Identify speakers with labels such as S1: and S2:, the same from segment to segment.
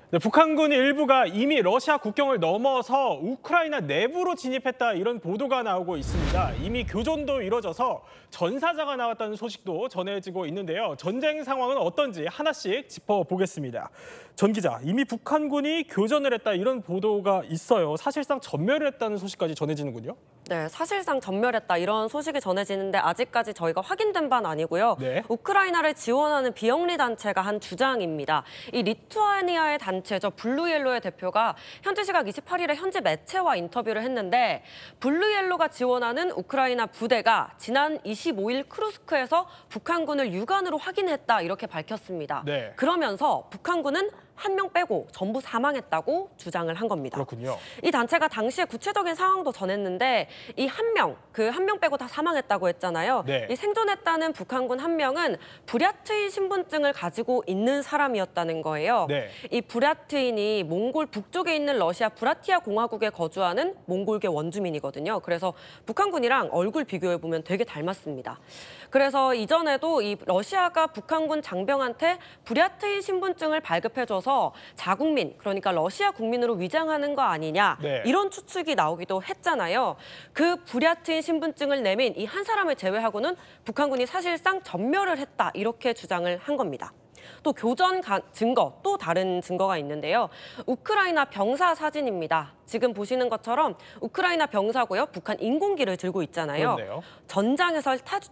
S1: 네, 북한군 일부가 이미 러시아 국경을 넘어서 우크라이나 내부로 진입했다 이런 보도가 나오고 있습니다. 이미 교전도 이뤄져서 전사자가 나왔다는 소식도 전해지고 있는데요. 전쟁 상황은 어떤지 하나씩 짚어보겠습니다. 전 기자, 이미 북한군이 교전을 했다 이런 보도가 있어요. 사실상 전멸을 했다는 소식까지 전해지는군요.
S2: 네, 사실상 전멸했다 이런 소식이 전해지는데 아직까지 저희가 확인된 바는 아니고요.
S1: 네.
S2: 우크라이나를 지원하는 비영리 단체가 한 주장입니다. 이 리투아니아의 단체죠. 블루옐로의 대표가 현지 시각 28일에 현지 매체와 인터뷰를 했는데 블루옐로가 지원하는 우크라이나 부대가 지난 25일 크루스크에서 북한군을 육안으로 확인했다 이렇게 밝혔습니다.
S1: 네.
S2: 그러면서 북한군은 한 명 빼고 전부 사망했다고 주장을 한 겁니다.
S1: 그렇군요.
S2: 이 단체가 당시에 구체적인 상황도 전했는데 이 한 명, 그 한 명 빼고 다 사망했다고 했잖아요.
S1: 네.
S2: 이 생존했다는 북한군 한 명은 부랴트인 신분증을 가지고 있는 사람이었다는 거예요.
S1: 네.
S2: 이 부랴트인이 몽골 북쪽에 있는 러시아 브라티아 공화국에 거주하는 몽골계 원주민이거든요. 그래서 북한군이랑 얼굴 비교해보면 되게 닮았습니다. 그래서 이전에도 이 러시아가 북한군 장병한테 부랴트인 신분증을 발급해줘서 자국민, 그러니까 러시아 국민으로 위장하는 거 아니냐
S1: 네.
S2: 이런 추측이 나오기도 했잖아요. 그 부랴트인 신분증을 내민 이 한 사람을 제외하고는 북한군이 사실상 전멸을 했다 이렇게 주장을 한 겁니다. 또 교전 증거, 또 다른 증거가 있는데요. 우크라이나 병사 사진입니다. 지금 보시는 것처럼 우크라이나 병사고요. 북한 인공기를 들고 있잖아요.
S1: 그렇네요.
S2: 전장에서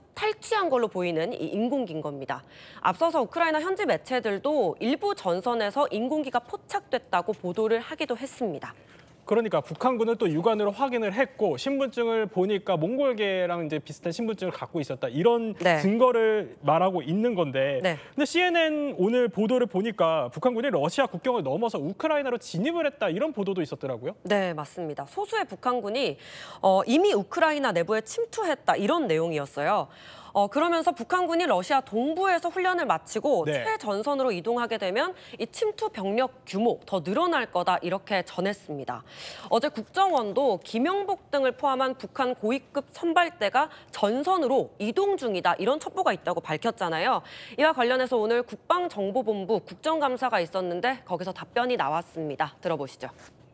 S2: 탈취한 걸로 보이는 이 인공기인 겁니다. 앞서서 우크라이나 현지 매체들도 일부 전선에서 인공기가 포착됐다고 보도를 하기도 했습니다.
S1: 그러니까 북한군은 또 육안으로 확인을 했고 신분증을 보니까 몽골계랑 이제 비슷한 신분증을 갖고 있었다 이런
S2: 네.
S1: 증거를 말하고 있는 건데.
S2: 네.
S1: 근데 CNN 오늘 보도를 보니까 북한군이 러시아 국경을 넘어서 우크라이나로 진입을 했다 이런 보도도 있었더라고요.
S2: 네, 맞습니다. 소수의 북한군이 이미 우크라이나 내부에 침투했다 이런 내용이었어요. 그러면서 북한군이 러시아 동부에서 훈련을 마치고
S1: 네.
S2: 최전선으로 이동하게 되면 이 침투 병력 규모 더 늘어날 거다 이렇게 전했습니다. 어제 국정원도 김영복 등을 포함한 북한 고위급 선발대가 전선으로 이동 중이다 이런 첩보가 있다고 밝혔잖아요. 이와 관련해서 오늘 국방정보본부 국정감사가 있었는데 거기서 답변이 나왔습니다. 들어보시죠.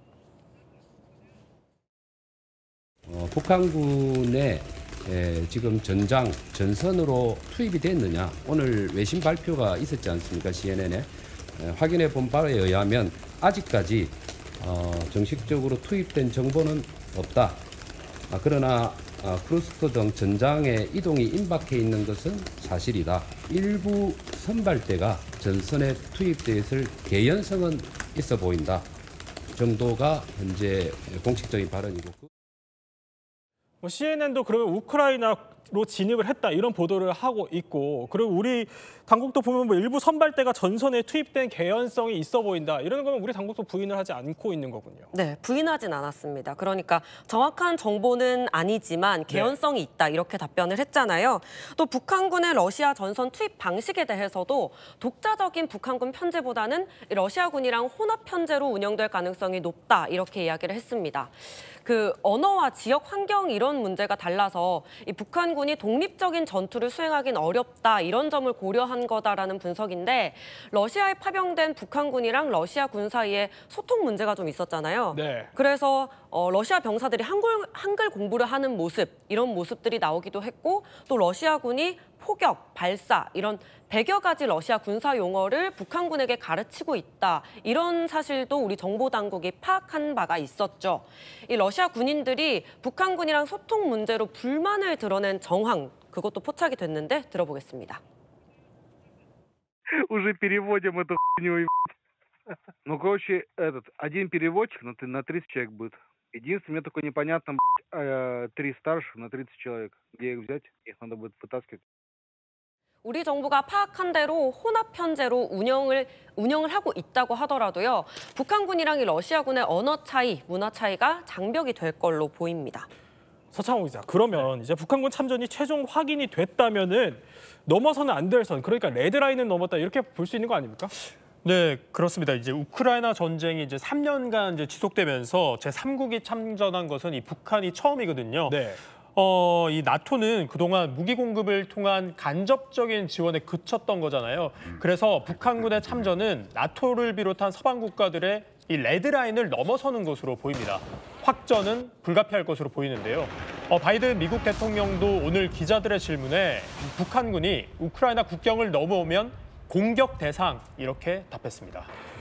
S3: 북한군의 지금 전선으로 투입이 됐느냐. 오늘 외신 발표가 있었지 않습니까? CNN에. 확인해 본 바에 의하면 아직까지 정식적으로 투입된 정보는 없다. 그러나 크루스크 등 전장에 이동이 임박해 있는 것은 사실이다. 일부 선발대가 전선에 투입되어 있을 개연성은 있어 보인다. 정도가 현재 공식적인 발언이고.
S1: CNN도 그러면 우크라이나로 진입을 했다 이런 보도를 하고 있고, 그리고 우리 당국도 보면 뭐 일부 선발대가 전선에 투입된 개연성이 있어 보인다 이러는 거면 우리 당국도 부인을 하지 않고 있는 거군요.
S2: 네, 부인하진 않았습니다. 그러니까 정확한 정보는 아니지만 개연성이 있다 이렇게 답변을 했잖아요. 또 북한군의 러시아 전선 투입 방식에 대해서도 독자적인 북한군 편제보다는 러시아군이랑 혼합 편제로 운영될 가능성이 높다 이렇게 이야기를 했습니다. 그 언어와 지역 환경 이런 문제가 달라서 이 북한군이 독립적인 전투를 수행하긴 어렵다 이런 점을 고려한 거다라는 분석인데, 러시아에 파병된 북한군이랑 러시아 군 사이에 소통 문제가 좀 있었잖아요.
S1: 네.
S2: 그래서 러시아 병사들이 한글 공부를 하는 모습 이런 모습들이 나오기도 했고, 또 러시아군이 포격, 발사 이런 100여 가지 러시아 군사 용어를 북한군에게 가르치고 있다. 이런 사실도 우리 정보당국이 파악한 바가 있었죠. 이 러시아 군인들이 북한군이랑 소통 문제로 불만을 드러낸 정황, 그것도 포착이 됐는데 들어보겠습니다.
S4: Уже переводим эту хуйню. Ну, короче, один переводчик на 30 человек будет. Единственное, мне только непонятно, 3 старших на 30 человек. Где их взять? Их надо будет вытаскивать.
S2: 우리 정부가 파악한 대로 혼합 편제로 운영을 하고 있다고 하더라도요. 북한군이랑 이 러시아군의 언어 차이, 문화 차이가 장벽이 될 걸로 보입니다.
S1: 서창호 기자, 그러면 이제 북한군 참전이 최종 확인이 됐다면은 넘어서는 안 될 선, 그러니까 레드라인을 넘었다 이렇게 볼 수 있는 거 아닙니까?
S5: 네, 그렇습니다. 이제 우크라이나 전쟁이 이제 3년간 이제 지속되면서 제3국이 참전한 것은 이 북한이 처음이거든요.
S1: 네.
S5: 이 나토는 그동안 무기 공급을 통한 간접적인 지원에 그쳤던 거잖아요. 그래서 북한군의 참전은 나토를 비롯한 서방 국가들의 이 레드라인을 넘어서는 것으로 보입니다. 확전은 불가피할 것으로 보이는데요. 바이든 미국 대통령도 오늘 기자들의 질문에 북한군이 우크라이나 국경을 넘어오면 공격 대상 이렇게 답했습니다.